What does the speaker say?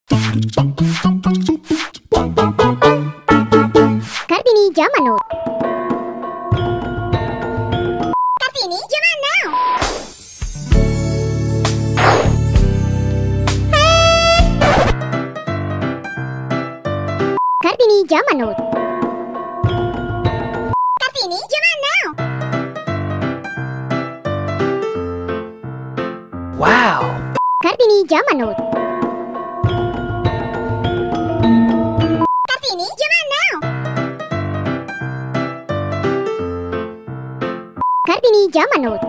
Kartini Zaman Now. Kartini Zaman Now. Kartini Zaman Now. Kartini Zaman Now. Wow. Kartini Zaman Now. Kartini Zaman Now. Kartini Zaman Now.